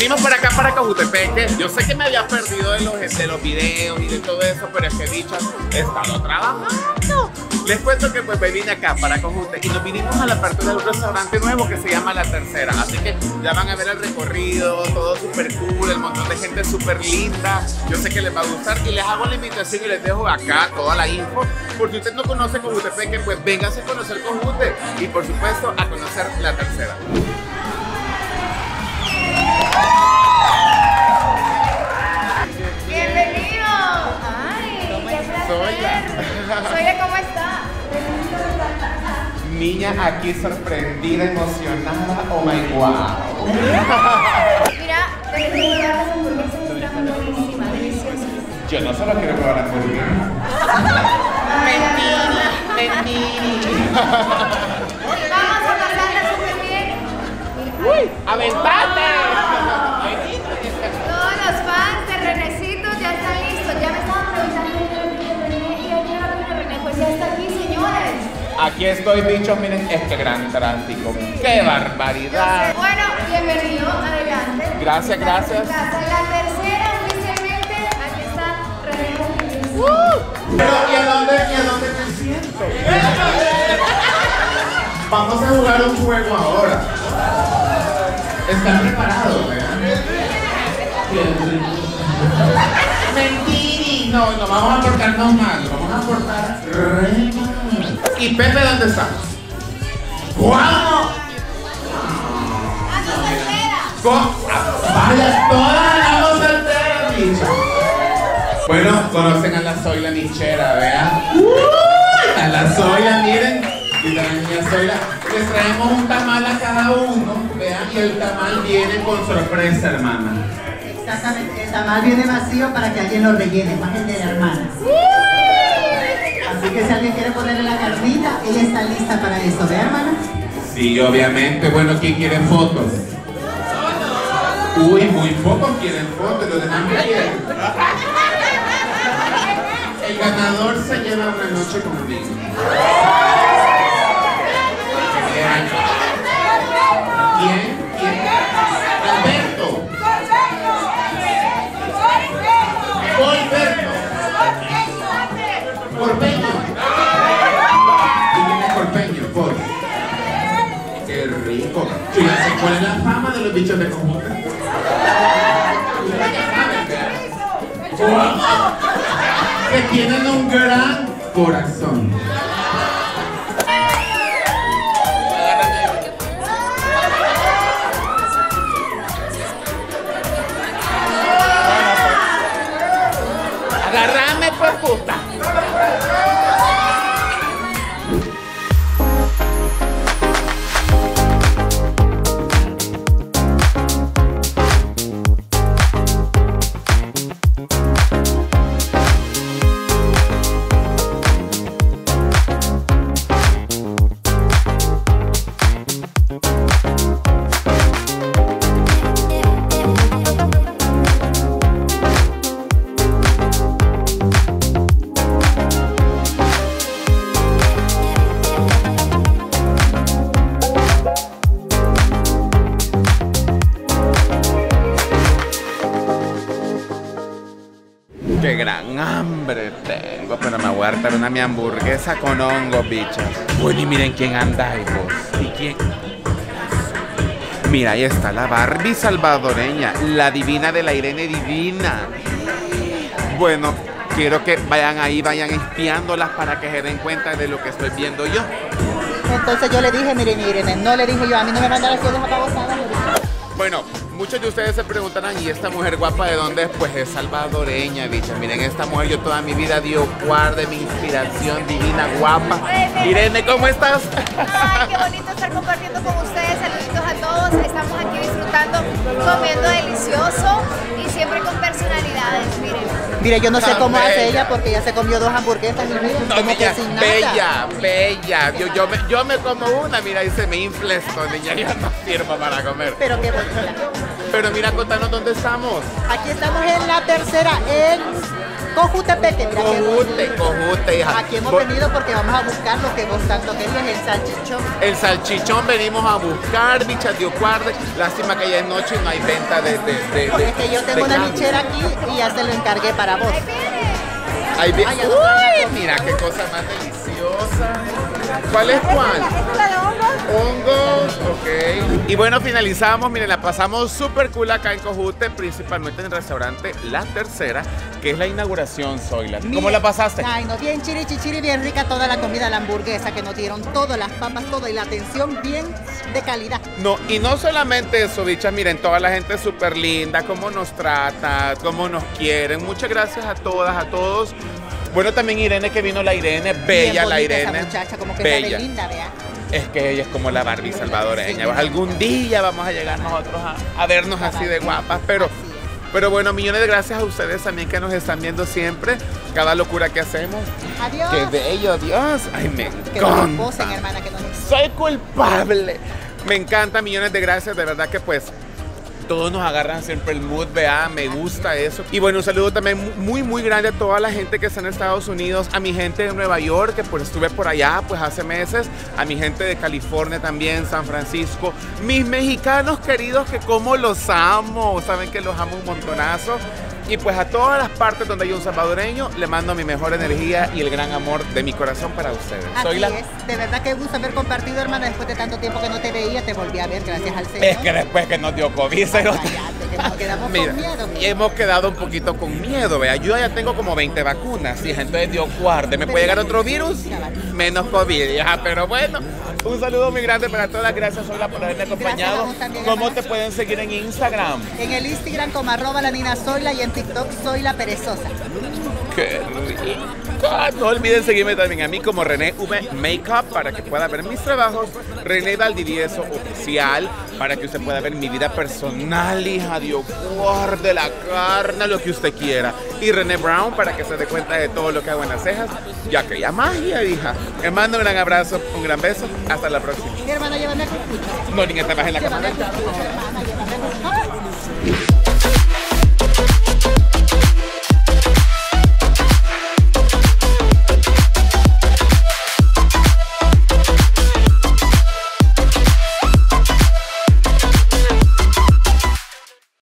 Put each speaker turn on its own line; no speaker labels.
Vinimos para acá, para Cojutepeque. Yo sé que me había perdido de los videos y de todo eso, pero es que dicho, he estado trabajando. Les cuento que pues me vine acá para Cojute y nos vinimos a la apertura de un restaurante nuevo que se llama La Tercera. Así que ya van a ver el recorrido, todo súper cool, el montón de gente súper linda. Yo sé que les va a gustar y les hago la invitación y les dejo acá toda la info. Por si usted no conoce Cojutepeque, pues véngase a conocer Cojute y por supuesto a conocer La Tercera.
¡Bienvenido! ¡Ay! ¡Qué placer! Soyla, ¿cómo está?
Niña aquí sorprendida, emocionada, oh my wow.
Mira, te quiero probar las hamburguesas, están buenísimas, deliciosas.
Yo no solo quiero probar hamburguesas.
Vamos a pasarla súper bien.
¡Uy! ¡Aventate!
Todos los fans de Renecito ya están listos. Ya me estaban preguntando de René y aquí no René, pues ya está aquí, señores.
Aquí estoy, bichos, miren este gran tráfico. ¡Qué barbaridad!
Bueno, bienvenido, adelante.
Gracias, gracias.
La tercera, oficialmente, aquí está René.
Pero, ¿y a dónde me siento? Vamos a jugar un juego ahora. ¿Están preparados, Mentiri. No, vamos a portarnos mal. Vamos a portar re mal. ¿Y Pepe dónde está? ¡Guau! Vaya, todas andamos solteras, bicho. Bueno, conocen a la Zoila Nichera, vean. A la Zoila, miren. Y a la niña Zoila. Les traemos un tamal a cada uno, vean, y el tamal viene con sorpresa, hermana.
Exactamente, el tamal viene vacío para que alguien lo rellene, más el de la hermana. Así que si alguien quiere ponerle la carnita, ella está lista para eso, ¿ve, hermana?
Sí, obviamente. Bueno, ¿quién quiere fotos? Uy, muy pocos quieren fotos, los demás no quieren. El ganador se lleva una noche conmigo. ¿Quién? Alberto. Corpeño. ¿Y quién es Corpeño? Por. Qué rico. Yo ya sé cuál es la fama de los bichos de Cojute. Que tienen un gran corazón. Agarrame, pues, puta. Qué gran hambre tengo, pero me voy a hartar mi hamburguesa con hongos, bichos. Bueno, y miren quién anda ahí, vos. ¿Y quién? Mira, ahí está la Barbie salvadoreña, la divina de la Irene Divina. Bueno, quiero que vayan ahí, vayan espiándolas para que se den cuenta de lo que estoy viendo yo.
Entonces yo le dije, miren, Irene, no le dije yo, a mí no me mandaron las cosas apavosadas.
Bueno, muchos de ustedes se preguntarán, ¿y esta mujer guapa de dónde es? Pues es salvadoreña, bicha. Miren, esta mujer yo toda mi vida dio guarde mi inspiración divina, guapa. Irene, ¿cómo estás?
Ay, qué bonito estar compartiendo con ustedes. Saluditos a todos. Estamos aquí disfrutando, comiendo delicioso y siempre con personalidades, miren.
Mire, yo no sé cómo
Bella.
hace ella porque ella se comió 2 hamburguesas y mira,
No,
como
niña,
que sin nada.
bella. Yo me como una, mira, y se me infla esto, niña. Yo no sirvo para comer.
Pero qué bonita.
Pero mira, contanos dónde estamos.
Aquí estamos en La Tercera, en Cojutepeque, mira qué bonito.
Cojute, hija.
Aquí hemos venido porque vamos a buscar lo que vos tanto querías, el salchichón.
El salchichón venimos a buscar, bichas de Ocuarde. Lástima que ya es noche y no hay venta de
Es que yo tengo una lichera aquí y ya se lo encargué para vos.
Ahí viene.
Ay, ya no trae
Uy, mira qué cosa más deliciosa. ¿Cuál es cuál?
¿Esta es la de hongos?
Hongos, ok. Y bueno, finalizamos, miren, la pasamos súper cool acá en Cojute, principalmente en el restaurante La Tercera, que es la inauguración, Zoila. ¿Cómo
Mira,
la pasaste?
Ay, no, bien chirichichiri, bien rica toda la comida, la hamburguesa que nos dieron, todas las papas, todo y la atención bien de calidad.
No, y no solamente eso, bichas, miren, toda la gente súper linda, cómo nos trata, cómo nos quieren. Muchas gracias a todas, a todos. Bueno, también Irene, que vino la Irene, bella
Bien
la
bonita
Irene.
esa muchacha, como que
bella.
sabe linda, vea.
Es que ella es como la Barbie salvadoreña.
Sí,
Algún día vamos a llegar nosotros a vernos así de guapas, pero bueno, millones de gracias a ustedes también que nos están viendo siempre. Cada locura que hacemos.
Adiós.
¡Qué bello, Dios! ¡Ay, me
Que nos
encanta!
esposen, hermana, que nos
¡Soy culpable! Me encanta, millones de gracias. De verdad que pues todos nos agarran siempre el mood, vea, me gusta eso. Y bueno, un saludo también muy grande a toda la gente que está en Estados Unidos, a mi gente de Nueva York, que pues estuve por allá pues hace meses, a mi gente de California también, San Francisco, mis mexicanos queridos que como los amo, saben que los amo un montonazo. Y pues a todas las partes donde hay un salvadoreño, le mando mi mejor energía y el gran amor de mi corazón para ustedes.
Así es, de verdad que gusto haber compartido, hermana, después de tanto tiempo que no te veía, te volví a ver, gracias al Señor.
Es que después que nos dio COVID,
Cállate, que nos quedamos
mira,
con miedo.
y hemos quedado un poquito con miedo, vea. Yo ya tengo como 20 vacunas, y entonces Dios guarde, me puede llegar otro virus, menos COVID, ya, pero bueno. Un saludo muy grande para todas, gracias Zoila por haberme acompañado.
Gracias a vos también,
¿Cómo
hermana.
te pueden seguir en Instagram?
En el Instagram como @laninazoila y en TikTok soy la perezosa.
¡Qué rico! No olviden seguirme también a mí como René V Makeup para que pueda ver mis trabajos. René Valdivieso Oficial para que usted pueda ver mi vida personal, hija, Dios guarde la carne, lo que usted quiera. Y René Brown para que se dé cuenta de todo lo que hago en las cejas, ya que ya magia, hija. Les mando un gran abrazo, un gran beso. Hasta la próxima.
Mi hermana, llévame a cucucha.
No, ni que te bajes en la
Llévame
cámara.
a cucucha, hermana, llévame a cucucha.